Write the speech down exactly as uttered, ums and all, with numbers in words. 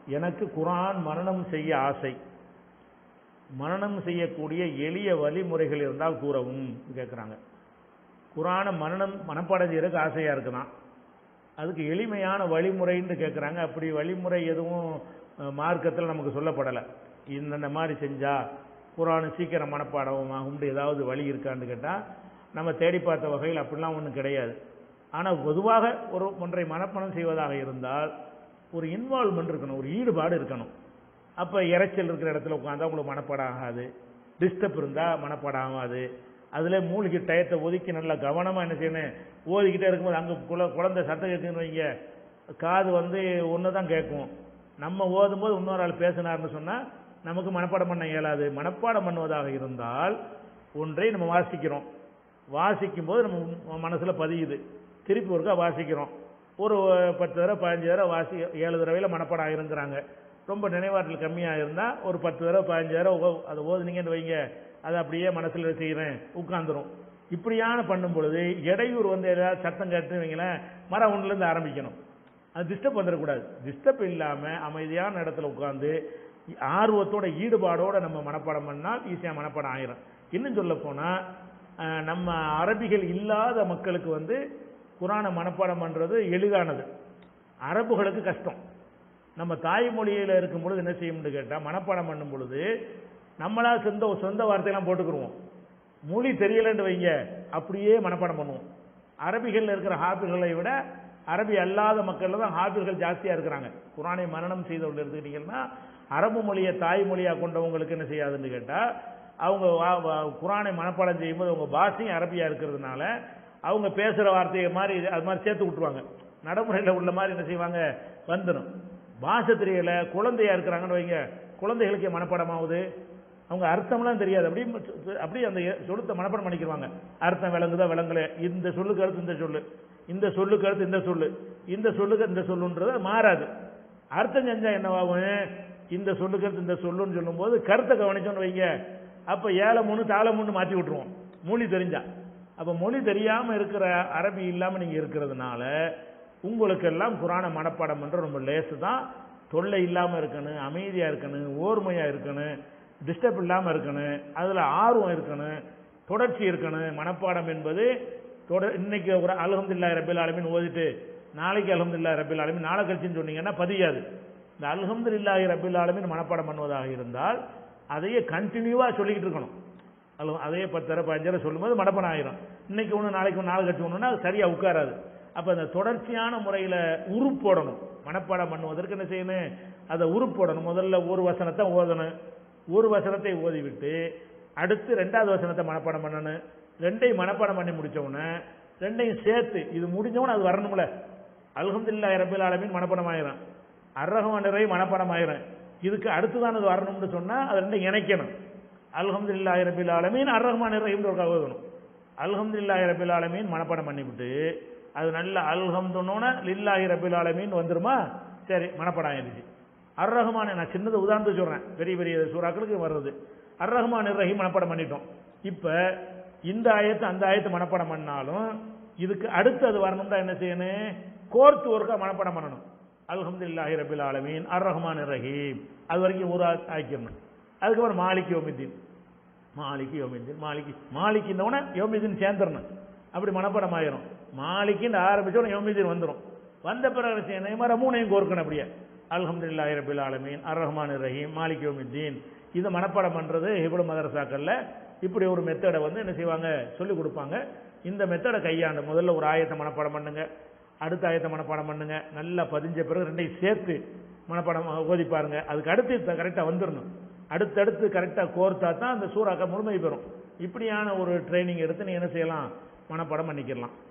எனக்கு குர்ஆன் மனனம் செய்ய ஆசை, மனனம் செய்யக்கூடிய எளிய வழிமுறைகள் இருந்தால் கூறவும் கேட்குறாங்க. குர்ஆனை மனனம் மனப்பாடம் செய்யறதுக்கு ஆசையாக இருக்குதான், அதுக்கு எளிமையான வழிமுறைன்னு கேட்குறாங்க. அப்படி வழிமுறை எதுவும் மார்க்கத்தில் நமக்கு சொல்லப்படலை. இந்த மாதிரி செஞ்சால் குர்ஆன் சீக்கிரம் மனப்பாடம் ஆகும் ஏதாவது வழி இருக்கான்னு கேட்டால் நம்ம தேடி பார்த்த வகையில் அப்படிலாம் ஒன்றும் கிடையாது. ஆனால் பொதுவாக ஒரு ஒன்றை மனப்பாடம் செய்வதாக இருந்தால் ஒரு இன்வால்வ்மெண்ட் இருக்கணும், ஒரு ஈடுபாடு இருக்கணும். அப்போ இறைச்சல் இருக்கிற இடத்துல உட்காந்தா உங்களுக்கு மனப்பாடம் ஆகாது, டிஸ்டர்ப் இருந்தால் மனப்பாடம் ஆகாது. அதில் மூழ்கி டயத்தை ஒதுக்கி நல்லா கவனமாக என்ன செய்யணும், ஓதிக்கிட்டே இருக்கும்போது அங்கே குழ குழந்தை சத்தம் கேட்குன்னு வைங்க, காது வந்து ஒன்று தான் கேட்கும். நம்ம ஓதும்போது இன்னொரு ஆள் பேசினார்னு சொன்னால் நமக்கு மனப்பாடம் பண்ண இயலாது. மனப்பாடம் பண்ணுவதாக இருந்தால் ஒன்றை நம்ம வாசிக்கிறோம், வாசிக்கும் போது நம்ம மனசில் பதியுது, திருப்பி ஒருக்கா வாசிக்கிறோம், ஒரு பத்து தடவை பதினஞ்சு தடவை வாசி ஏழு தடவையில் மனப்பாடம் ஆகிருங்கிறாங்க. ரொம்ப நினைவாற்றல் கம்மியாக இருந்தால் ஒரு பத்து தடவை பதினஞ்சு தடவை அதை ஓதுனீங்கன்னு வைங்க, அதை அப்படியே மனசில் செய்கிறேன் உட்காந்துரும். இப்படியான பண்ணும் பொழுது இடையூறு வந்து ஏதாவது சத்தம் கேட்டு வைங்களேன், மரம் ஒன்றுலேருந்து ஆரம்பிக்கணும். அது டிஸ்டர்ப் வந்துடக்கூடாது. டிஸ்டர்ப் இல்லாமல் அமைதியான இடத்துல உட்காந்து ஆர்வத்தோட ஈடுபாடோடு நம்ம மனப்பாடம் பண்ணால் ஈஸியாக மனப்பாடம் ஆயிரும். இன்னும் சொல்ல போனால் நம்ம அரபிகள் இல்லாத மக்களுக்கு வந்து குர்ஆனை மனப்பாடம் பண்ணுறது எளிதானது, அரபுகளுக்கு கஷ்டம். நம்ம தாய்மொழியில் இருக்கும் பொழுது என்ன செய்யணும்னு கேட்டால் மனப்பாடம் பண்ணும் பொழுது நம்மளா சொந்த சொந்த வார்த்தையெல்லாம் போட்டுக்கிடுவோம். மொழி தெரியலன்னு வைங்க அப்படியே மனப்பாடம் பண்ணுவோம். அரபிகளில் இருக்கிற ஹாஃபில்களை விட அரபி அல்லாத மக்களில் தான் ஹாஃபில்கள் ஜாஸ்தியாக இருக்கிறாங்க. குர்ஆனை மனனம் செய்தவர்கள் எடுத்துக்கிட்டிங்கன்னா அரபு மொழியை தாய்மொழியாக கொண்டவங்களுக்கு என்ன செய்யாதுன்னு கேட்டால் அவங்க குர்ஆனை மனப்பாடம் செய்யும்போது அவங்க பாஷையும் அரபியாக இருக்கிறதுனால அவங்க பேசுகிற வார்த்தையை மாதிரி அது மாதிரி சேர்த்து விட்டுருவாங்க. நடைமுறையில் உள்ள மாதிரி என்ன செய்வாங்க வந்துடும். பாஷை தெரியல, குழந்தையா இருக்கிறாங்கன்னு வைங்க, குழந்தைகளுக்கு மனப்பாடம் ஆகுது, அவங்க அர்த்தம்லாம் தெரியாது, அப்படி அப்படி அந்த சொல்லுத்தை மனப்பாடம் பண்ணிக்கிறாங்க. அர்த்தம் விளங்குதா விளங்கல, இந்த சொல்லுக்கு அடுத்து இந்த சொல்லு, இந்த சொல்லுக்கு அடுத்து இந்த சொல்லு, இந்த சொல்லுக்கு இந்த சொல்லுன்றது மாறாது. அர்த்தம் செஞ்சா என்னவாகும், இந்த சொல்லுக்கு அடுத்து இந்த சொல்லுன்னு சொல்லும் போது கருத்தை கவனிச்சோன்னு வைங்க, அப்போ ஏழை மூணு தாளை மூணு மாற்றி விட்டுருவோம் மொழி தெரிஞ்சா. அப்போ மொழி தெரியாமல் இருக்கிற அரபி இல்லாமல் நீங்கள் இருக்கிறதுனால உங்களுக்கெல்லாம் குர்ஆனை மனப்பாடம் பண்ணுற ரொம்ப லேசு தான். தொல்லை இல்லாமல் இருக்கணும், அமைதியாக இருக்கணும், ஓர்மையாக இருக்கணும், டிஸ்டர்ப் இல்லாமல் இருக்கணும், அதில் ஆர்வம் இருக்கணும், தொடர்ச்சி இருக்கணும். மனப்பாடம் என்பது தொடர். இன்னைக்கு ஒரு அல்ஹம்துலில்லாஹி ரப்பில் ஆலமீன் ஓதிட்டு நாளைக்கு அல்ஹம்துலில்லாஹி ரப்பில் ஆலமீன் நாளை கழிச்சுன்னு சொன்னீங்கன்னா பதியாது. இந்த அல்ஹம்துலில்லாஹி ரப்பில் ஆலமீன் மனப்பாடம் பண்ணுவதாக இருந்தால் அதையே கண்டினியூவாக சொல்லிக்கிட்டு இருக்கணும். அது அதே பத்து தடவை பதினஞ்சு தடவை சொல்லும்போது மனப்பாடம் ஆயிரும். இன்னைக்கு ஒன்று நாளைக்கு ஒன்று நாளை கழிச்சு ஒன்றுனா அது சரியாக உட்காராது. அப்போ அந்த தொடர்ச்சியான முறையில் உருப்போடணும். மனப்பாடம் பண்ணுவதற்கு என்ன செய்யணும், அதை உருப்போடணும். முதல்ல ஒரு வசனத்தை ஓதணும், ஒரு வசனத்தை ஓதிவிட்டு அடுத்து ரெண்டாவது வசனத்தை மனப்பாடம் பண்ணணும். ரெண்டையும் மனப்பாடம் பண்ணி முடித்தவுடனே ரெண்டையும் சேர்த்து இது முடிஞ்சவொன்னே அது வரணும்ல. அல்ஹம்துலில்லாஹி ரப்பில் ஆலமீன் மனப்பாடம் ஆயிரும், அர்-ரஹ்மானிர் ரஹீம் மனப்பாடம் ஆயிரும். இதுக்கு அடுத்துதான் அது வரணும்னு சொன்னால் அது ரெண்டையும் இணைக்கணும். அல்ஹம்துலில்லாஹி ரப்பில் ஆலமீன் அர்-ரஹ்மானிர் ரஹீம் ஓதணும். அல்ஹம்துலில்லாஹி ரப்பில் ஆலமீன் மனப்பாடம் பண்ணிவிட்டு அது நல்ல அல்ஹம்துன்னோன லில்லாஹி ரப்பில் ஆலமீன் வந்துருமா, சரி மனப்பாடம் ஆயிடுச்சு. அர்-ரஹ்மான், நான் சின்னது உதாரணத்துக்கு சொல்கிறேன், பெரிய பெரிய சூறாக்களுக்கு வர்றது. அர்-ரஹ்மானிர் ரஹீம் மனப்பாடம் பண்ணிட்டோம். இப்போ இந்த ஆயத்து அந்த ஆயத்து மனப்பாடம் பண்ணாலும் இதுக்கு அடுத்து அது வரணும்னா என்ன செய்யணும், கோர்த்து ஒருக்கா மனப்பாடம் பண்ணணும். அல்ஹம்துலில்லாஹி ரப்பில் ஆலமீன் அர்-ரஹ்மானிர் ரஹீம் அது வரைக்கும் ஒரு ஆக்கிடணும். அதுக்கப்புறம் மாலிக் யௌமித்தீன், மாலிக் யௌமித்தீன், மாலிக் மாலிக்கின்றவன யௌமித்தீன் சேர்ந்துடணும். அப்படி மனப்பாடம் ஆயிரும். மாலிக்கின்னு ஆரம்பிச்சோன்னா யௌமித்தீன் வந்துடும். வந்த பிறகு செய்யணும் மாதிரி மூணையும் கோர்க்கணும். அப்படியே அல்ஹம்துலில்லாஹி ரப்பில் ஆலமீன் அர்-ரஹ்மானிர் ரஹீம் மாலிக் யௌமித்தீன் இதை மனப்பாடம் பண்ணுறது ஹிப்ரு மதரசாக்களில் இப்படி ஒரு மெத்தடை வந்து என்ன செய்வாங்க சொல்லிக் கொடுப்பாங்க. இந்த மெத்தடை கையாண்டு முதல்ல ஒரு ஆயத்தை மனப்பாடம் பண்ணுங்க, அடுத்த ஆயத்தை மனப்பாடம் பண்ணுங்க, நல்லா பதிஞ்ச பிறகு ரெண்டையும் சேர்த்து மனப்பாடம் ஓதி பாருங்க. அதுக்கு அடுத்து கரெக்டாக வந்துடணும். அடுத்தடுத்து கரெக்டாக கோர்த்தா தான் அந்த சூறாக்க முழுமை பெறும். இப்படியான ஒரு ட்ரைனிங் எடுத்து நீ என்ன செய்யலாம், மனப்பாடம் பண்ணிக்கலாம்.